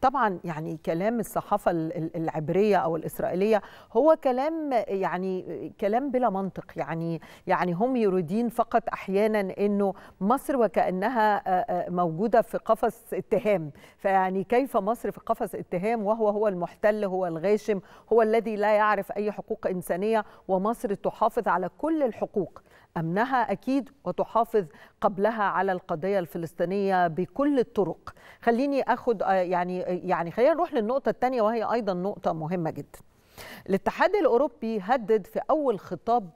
طبعا يعني كلام الصحافة العبرية أو الإسرائيلية هو كلام يعني كلام بلا منطق. يعني هم يريدون فقط أحيانا أنه مصر وكأنها موجودة في قفص اتهام. فيعني كيف مصر في قفص اتهام وهو المحتل، هو الغاشم، هو الذي لا يعرف أي حقوق إنسانية، ومصر تحافظ على كل الحقوق، أمنها أكيد، وتحافظ قبلها على القضية الفلسطينية بكل الطرق. خليني أخذ يعني خلينا نروح للنقطة الثانية، وهي أيضا نقطة مهمة جدا. الاتحاد الأوروبي هدد في أول خطاب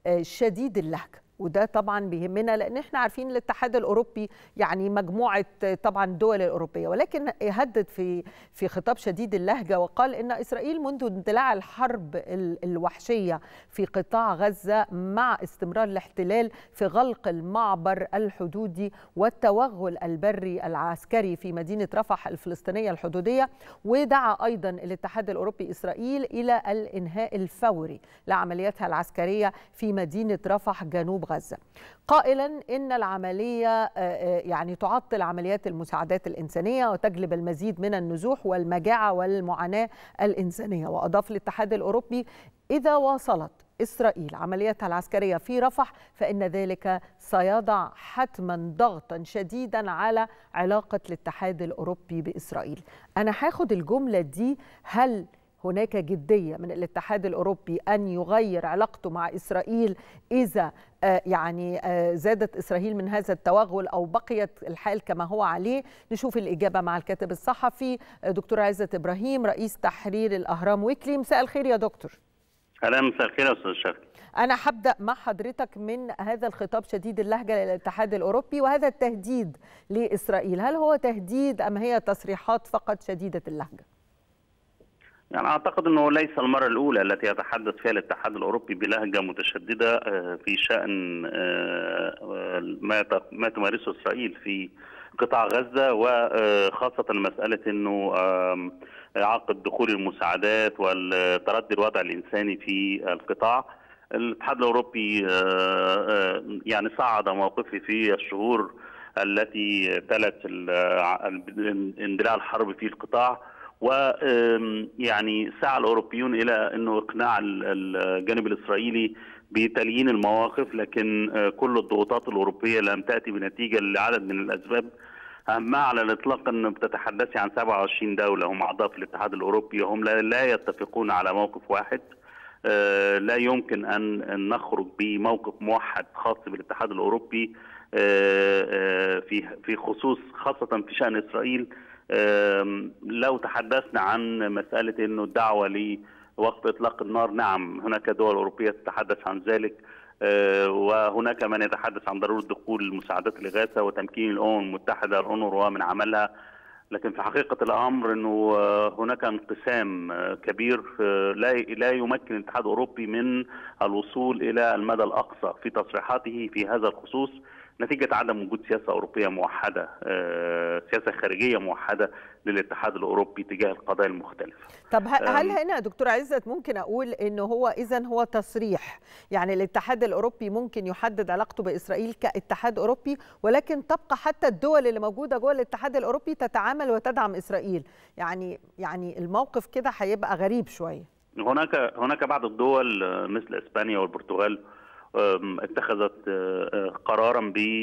شديد اللهجة، وده طبعا بيهمنا لان احنا عارفين الاتحاد الاوروبي يعني مجموعه طبعا الدول الاوروبيه، ولكن هدد في خطاب شديد اللهجه وقال ان اسرائيل منذ اندلاع الحرب الوحشيه في قطاع غزه مع استمرار الاحتلال في غلق المعبر الحدودي والتوغل البري العسكري في مدينه رفح الفلسطينيه الحدوديه، ودعا ايضا الاتحاد الاوروبي اسرائيل الى الانهاء الفوري لعملياتها العسكريه في مدينه رفح جنوب غزة، قائلا إن العملية يعني تعطل عمليات المساعدات الإنسانية وتجلب المزيد من النزوح والمجاعة والمعاناة الإنسانية. وأضاف الاتحاد الأوروبي إذا واصلت إسرائيل عملياتها العسكرية في رفح فإن ذلك سيضع حتما ضغطا شديدا على علاقة الاتحاد الأوروبي بإسرائيل. أنا هاخد الجملة دي، هل هناك جدية من الاتحاد الأوروبي أن يغير علاقته مع إسرائيل إذا يعني زادت إسرائيل من هذا التوغل أو بقيت الحال كما هو عليه؟ نشوف الإجابة مع الكاتب الصحفي دكتور عزت إبراهيم رئيس تحرير الأهرام ويكلي. مساء الخير يا دكتور. أهلا، مساء الخير يا أستاذ شرقي. أنا هبدأ مع حضرتك من هذا الخطاب شديد اللهجة للاتحاد الأوروبي وهذا التهديد لإسرائيل، هل هو تهديد أم هي تصريحات فقط شديدة اللهجة؟ يعني أعتقد أنه ليس المرة الأولى التي يتحدث فيها الاتحاد الأوروبي بلهجة متشددة في شأن ما تمارسه إسرائيل في قطاع غزة، وخاصة مسألة أنه عقد دخول المساعدات والتردي الوضع الإنساني في القطاع. الاتحاد الأوروبي يعني صعد موقفه في الشهور التي تلت اندلاع الحرب في القطاع، ويعني سعى الأوروبيون إلى أنه إقناع الجانب الإسرائيلي بتليين المواقف، لكن كل الضغوطات الأوروبية لم تأتي بنتيجة لعدد من الأسباب، أهمها على الإطلاق أن بتتحدثي عن 27 دولة هم أعضاء في الاتحاد الأوروبي، وهم لا يتفقون على موقف واحد. لا يمكن أن نخرج بموقف موحد خاص بالاتحاد الأوروبي في خصوص خاصة في شأن إسرائيل. لو تحدثنا عن مسألة أنه الدعوة لوقف إطلاق النار، نعم هناك دول أوروبية تتحدث عن ذلك، وهناك من يتحدث عن ضرورة دخول المساعدات الإغاثة وتمكين الأمم المتحدة الأونروا من عملها، لكن في حقيقة الأمر أنه هناك انقسام كبير لا يمكن الاتحاد الأوروبي من الوصول إلى المدى الأقصى في تصريحاته في هذا الخصوص، نتيجة عدم وجود سياسة أوروبية موحدة، سياسة خارجية موحدة للاتحاد الأوروبي تجاه القضايا المختلفة. طب هل هنا دكتور عزت ممكن أقول إنه هو إذن هو تصريح، يعني الاتحاد الأوروبي ممكن يحدد علاقته بإسرائيل كاتحاد أوروبي، ولكن تبقى حتى الدول اللي موجودة جوه الاتحاد الأوروبي تتعامل وتدعم إسرائيل، يعني الموقف كده هيبقى غريب شوية. هناك بعض الدول مثل إسبانيا والبرتغال اتخذت قرارا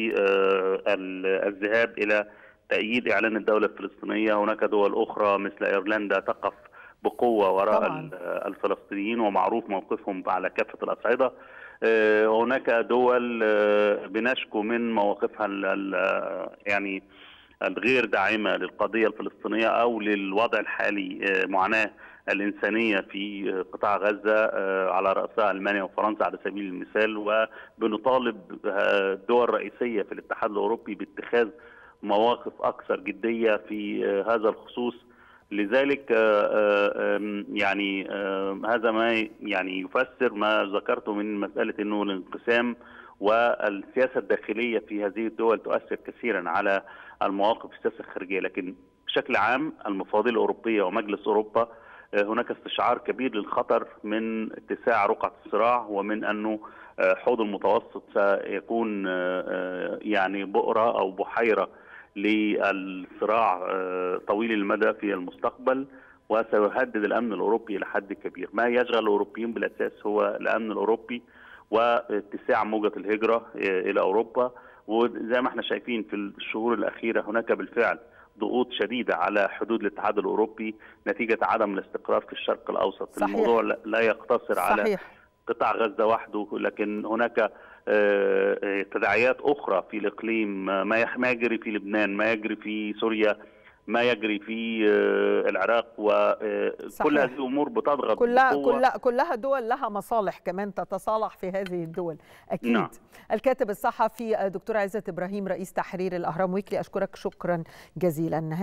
بالذهاب إلى تأييد إعلان الدولة الفلسطينية. هناك دول أخرى مثل أيرلندا تقف بقوة وراء طبعا الفلسطينيين ومعروف موقفهم على كافة الأصعدة. هناك دول بنشكو من مواقفها يعني الغير داعمة للقضية الفلسطينية أو للوضع الحالي، معاناة الإنسانية في قطاع غزة، على رأسها ألمانيا وفرنسا على سبيل المثال، وبنطالب الدول الرئيسية في الاتحاد الأوروبي باتخاذ مواقف أكثر جدية في هذا الخصوص. لذلك يعني هذا ما يعني يفسر ما ذكرته من مسألة أنه الانقسام والسياسة الداخلية في هذه الدول تؤثر كثيرا على المواقف السياسة الخارجية، لكن بشكل عام المفوضية الأوروبية ومجلس أوروبا هناك استشعار كبير للخطر من اتساع رقعة الصراع، ومن أنه حوض المتوسط سيكون يعني بؤرة أو بحيرة للصراع طويل المدى في المستقبل، وسيهدد الامن الاوروبي الى حد كبير. ما يشغل الاوروبيين بالاساس هو الامن الاوروبي واتساع موجه الهجره الى اوروبا. وزي ما احنا شايفين في الشهور الاخيره هناك بالفعل ضغوط شديده على حدود الاتحاد الاوروبي نتيجه عدم الاستقرار في الشرق الاوسط. صحيح. الموضوع لا يقتصر صحيح. على قطاع غزه وحده، لكن هناك تداعيات اخرى في الاقليم، ما يجري في لبنان، ما يجري في سوريا، ما يجري في العراق، وكل هذه الامور بتضغط كلها دول لها مصالح كمان تتصالح في هذه الدول اكيد. نعم. الكاتب الصحفي دكتور عزت ابراهيم رئيس تحرير الاهرام ويكلي، اشكرك شكرا جزيلا.